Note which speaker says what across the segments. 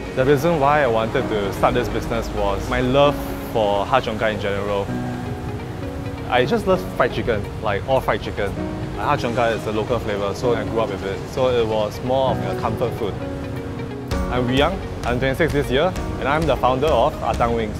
Speaker 1: The reason why I wanted to start this business was my love for har cheong gai in general. I just love fried chicken, like all fried chicken. Har cheong gai is a local flavor, so I grew up with it. So it was more of a comfort food. I'm young, I'm 26 this year, and I'm the founder of Atang Wings.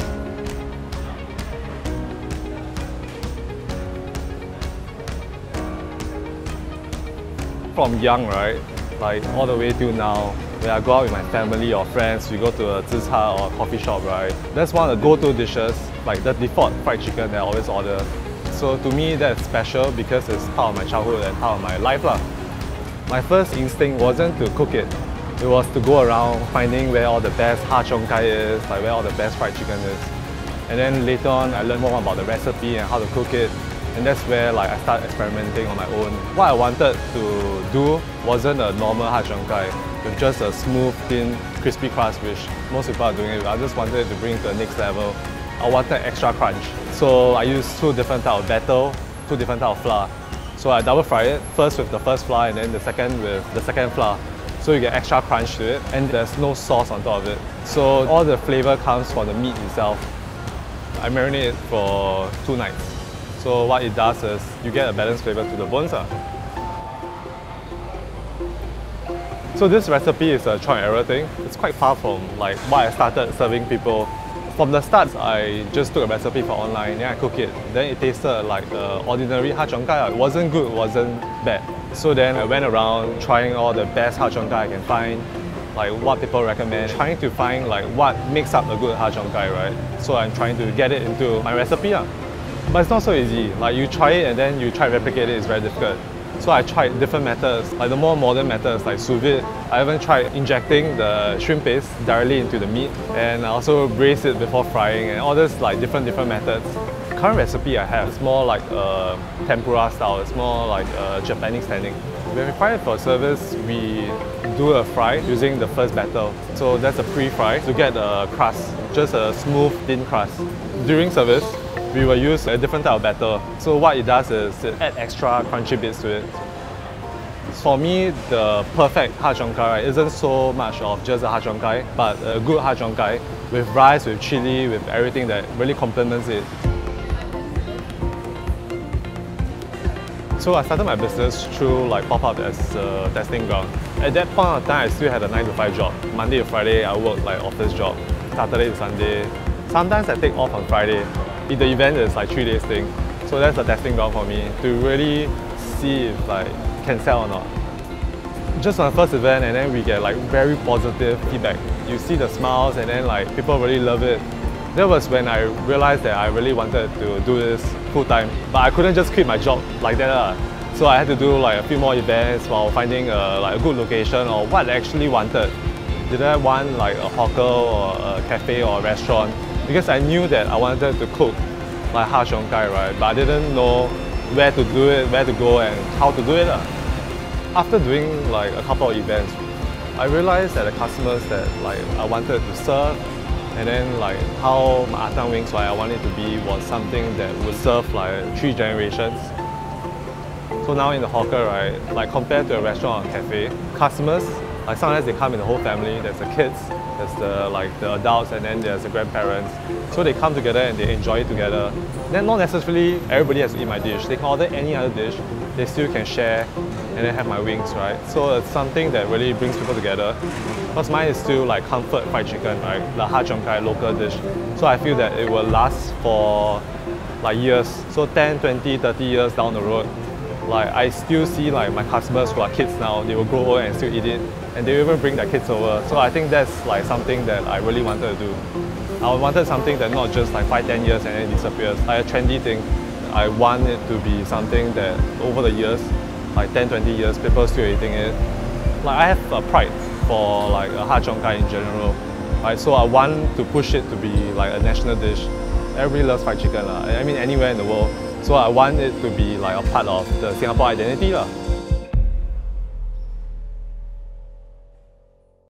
Speaker 1: From young, right, like all the way till now, when I go out with my family or friends, we go to a zi cha or a coffee shop, right, that's one of the go-to dishes, like the default fried chicken that I always order. So to me, that's special because it's part of my childhood and part of my life lah. My first instinct wasn't to cook it. It was to go around finding where all the best har cheong gai is, like where all the best fried chicken is. And then later on, I learned more about the recipe and how to cook it. And that's where I started experimenting on my own. What I wanted to do wasn't a normal har cheong gai with just a smooth, thin, crispy crust, which most people are doing it. I just wanted to bring it to the next level. I wanted extra crunch. So I used two different types of batter, two different types of flour. So I double fry it, first with the first flour and then the second with the second flour. So you get extra crunch to it and there's no sauce on top of it. So all the flavor comes from the meat itself. I marinate it for 2 nights. So what it does is you get a balanced flavor to the bones. So this recipe is a trial and error thing. It's quite far from what I started serving people. From the start, I just took a recipe from online, then I cook it. Then it tasted like ordinary har cheong gai. It wasn't good, it wasn't bad. So then I went around trying all the best har cheong gai I can find, like what people recommend, trying to find what makes up a good har cheong gai, right? So I'm trying to get it into my recipe. But it's not so easy. You try it and then you try to replicate it, it's very difficult. So I tried different methods, like the more modern methods like sous vide. I even tried injecting the shrimp paste directly into the meat, and I also braise it before frying, and all this different methods. The current recipe I have is more like a tempura style. It's more like a Japanese technique. When we fry it for service, we do a fry using the first batter. So that's a pre-fry to get a crust, just a smooth, thin crust. During service, we will use a different type of batter. So what it does is it adds extra crunchy bits to it. For me, the perfect har cheong gai isn't so much of just a har cheong gai, but a good har cheong gai with rice, with chili, with everything that really complements it. So I started my business through pop-up as a testing ground. At that point of time, I still had a 9 to 5 job. Monday to Friday, I worked office job. Saturday to Sunday. Sometimes I take off on Friday. If the event is 3 days thing. So that's a testing ground for me to really see if can sell or not. Just on the first event, and then we get very positive feedback. You see the smiles and then people really love it. That was when I realized that I really wanted to do this full time. But I couldn't just quit my job like that. So I had to do a few more events while finding a good location or what I actually wanted. Did I want a hawker or a cafe or a restaurant? Because I knew that I wanted to cook har cheong gai, right? But I didn't know where to do it, where to go and how to do it. After doing a couple of events, I realized that the customers that I wanted to serve and then how my Atang Wings I wanted to be was something that would serve 3 generations. So now in the hawker, right, compared to a restaurant or cafe, customers, sometimes they come in the whole family. There's the kids, there's the adults, and then there's the grandparents. So they come together and they enjoy it together. Then not necessarily everybody has to eat my dish. They can order any other dish. They still can share and then have my wings, right? So it's something that really brings people together. Because mine is still comfort fried chicken, right? The har cheong gai local dish. So I feel that it will last for years. So 10, 20, 30 years down the road. I still see my customers who are kids now, they will grow old and still eat it. And they even bring their kids over. So I think that's something that I really wanted to do. I wanted something that not just 5, 10 years and then it disappears. A trendy thing. I want it to be something that over the years, 10, 20 years, people still eating it. I have a pride for a har cheong gai in general. So I want to push it to be a national dish. Everybody loves fried chicken. I mean anywhere in the world. So I want it to be a part of the Singapore identity.